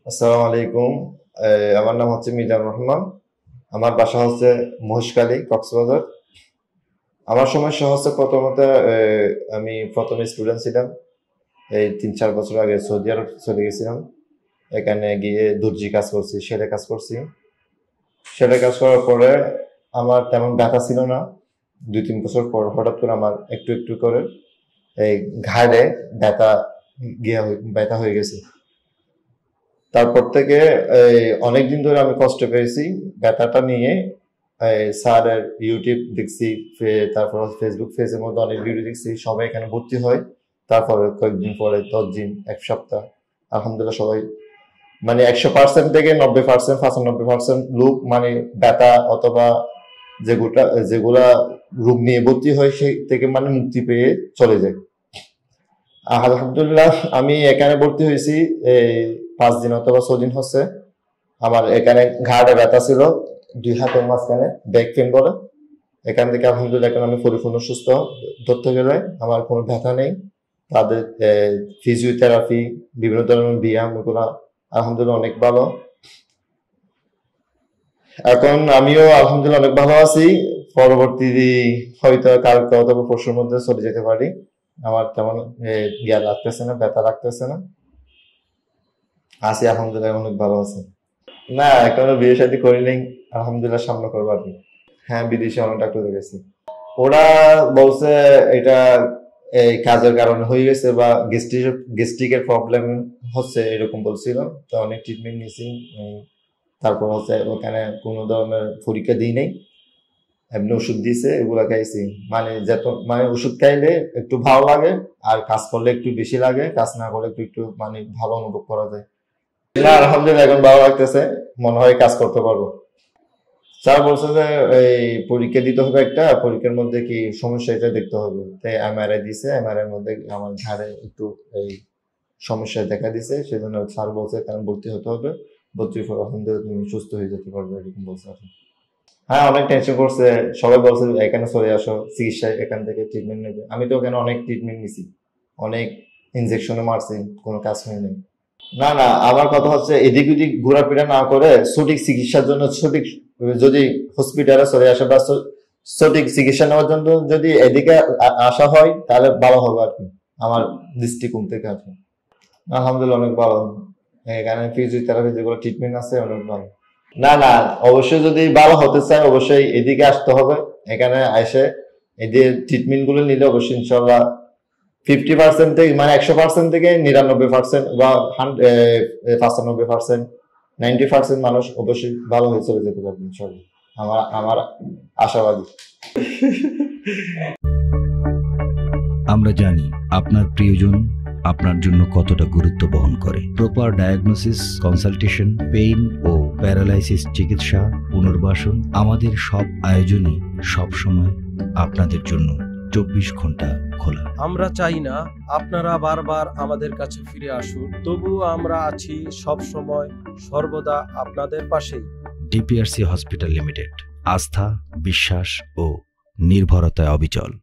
আসসালামু আলাইকুম। আমার নাম হচ্ছে মিজানুর রহমান। আমার বাসা হচ্ছে মহেশখালী, কক্সবাজার। আমার সমস্যা হচ্ছে প্রথমত, আমি প্রথমে স্টুডেন্ট ছিলাম। এই 3-4 বছর আগে সৌদি আরব চলে গেছিলাম। এখানে গিয়ে দর্জি কাজ করছি, সেলাই কাজ করছি। সেলাই কাজ করার পরে আমার তেমন ব্যথা ছিল না। 2-3 বছর পর হঠাৎ করে আমার একটু একটু করে এই ঘাড়ে ব্যথা ব্যথা হয়ে গেছে। তারপর থেকে অনেকদিন ধরে আমি কষ্ট পেয়েছি ব্যথাটা নিয়ে। স্যারের ইউটিউব দেখছি, তারপর ফেসবুক পেজের মধ্যে অনেক ভিডিও দেখছি, সবাই এখানে ভর্তি হয়। তারপরে কয়েকদিন পরে 10 দিন, 1 সপ্তাহ, আলহামদুলিল্লাহ সবাই মানে 100% থেকে 90%, 95% লোক মানে ব্যথা অথবা যেগুলা যেগুলা রোগ নিয়ে ভর্তি হয় সেই থেকে মানে মুক্তি পেয়ে চলে যায়। আলহামদুলিল্লাহ আমি এখানে ভর্তি হয়েছি এই 5 দিন অথবা 6 দিন হচ্ছে। আমার এখানে ঘাড়ে ব্যথা ছিল, 2 হাতের মাঝখানে ব্যাক পেন বলে। এখান থেকে আলহামদুলিল্লাহ এখন আমি পরিপূর্ণ সুস্থ। ধরতে গেলে আমার কোনো ব্যথা নেই। তাদের ফিজিওথেরাপি, বিভিন্ন ধরনের ব্যায়াম, এগুলো আলহামদুলিল্লাহ অনেক ভালো। এখন আমিও আলহামদুলিল্লাহ অনেক ভালো আছি। পরবর্তী হয়তো কালকে অথবা পরশুর মধ্যে চলে যেতে পারি। আমার তেমন ইয়া লাগতেছে না, ব্যথা লাগতেছে না। আছি আলহামদুলিল্লাহ, অনেক ভালো আছে। না, এখনো বিয়ে শাদী করি নাই। আলহামদুলিল্লাহ সামনে করবো আর কি। হ্যাঁ, বিদেশে অনেক ডাক্তার গেছি। ওরা বলছে এটা এই কাজের কারণে হয়ে গেছে বা গেস্ট্রিকের প্রবলেম হচ্ছে, এরকম বলছিল। তো অনেক ট্রিটমেন্ট নিয়েছি। তারপর হচ্ছে ওখানে কোনো ধরনের পরীক্ষা দিই নাই, এমনি ওষুধ দিয়েছে, এগুলা খাইছি। মানে যত মানে ওষুধ খাইলে একটু ভালো লাগে, আর কাজ করলে একটু বেশি লাগে, কাজ না করলে একটু একটু মানে ভালো অনুভব করা যায়। না, আলহামদুলিল্লাহ এখন ভালো লাগতেছে, মনে হয় কাজ করতে পারবো। স্যার বলছে যে এই পরীক্ষা দিতে হবে, একটা পরীক্ষার মধ্যে কি সমস্যা এটা দেখতে হবে। তাই এমআরআই দিছে, এমআরআই এর মধ্যে আমার ঘাড়ে একটু এই সমস্যা দেখা দিছে, সেজন্য স্যার বলছে কারণ ভর্তি হতে হবে। ভর্তির পর আলহামদুলিল্লাহ তুমি সুস্থ হয়ে যেতে পারবে, এরকম বলছে আর কি। হ্যাঁ, অনেক টেনশন করছে। সবাই বলছে এখানে চলে আসো, চিকিৎসা এখান থেকে ট্রিটমেন্ট নেবে। আমি তো ওখানে অনেক ট্রিটমেন্ট নিছি, অনেক ইনজেকশনও মারছি, কোনো কাজ হয়নি। না না, আমার কথা হচ্ছে এদিক ওদিক ঘোরাফেরা না করে সঠিক চিকিৎসার জন্য সঠিক যদি হসপিটালে চলে আসে বা সঠিক চিকিৎসা নেওয়ার জন্য যদি এদিকে আসা হয় তাহলে ভালো হবে আর কি, আমার দৃষ্টিকোণ থেকে আর কি। আলহামদুলিল্লাহ অনেক ভালো। এখানে ফিজিওথেরাপি যেগুলো ট্রিটমেন্ট আছে অনেক ভালো। না না, অবশ্যই যদি ভালো হতে চায় অবশ্যই এদিকে আসতে হবে। এখানে এসে এদের ট্রিটমেন্ট গুলো নিলে অবশ্যই ইনশাল্লাহ 50% থেকে মানে 100% থেকে 99% বা 95%, 90% মানুষ অবশ্যই ভালো হয়ে চলে যেতে পারবে ইনশাল্লাহ। আমার আশাবাদী। আমরা জানি আপনার প্রিয়জন আপনার জন্য কতটা গুরুত্ব বহন করে। প্রপার ডায়াগনোসিস, কনসালটেশন, পেইন ও প্যারালাইসিস চিকিৎসা, পুনর্বাসন, আমাদের সব আয়োজনই সবসময় আপনাদের জন্য 24 ঘন্টা খোলা। আমরা চাই না আপনারা বারবার আমাদের কাছে ফিরে আসুন, তবুও আমরা আছি সব সময় সর্বদা আপনাদের পাশেই। ডিপিআরসি হসপিটাল লিমিটেড, আস্থা, বিশ্বাস ও নির্ভরতায় অবিচল।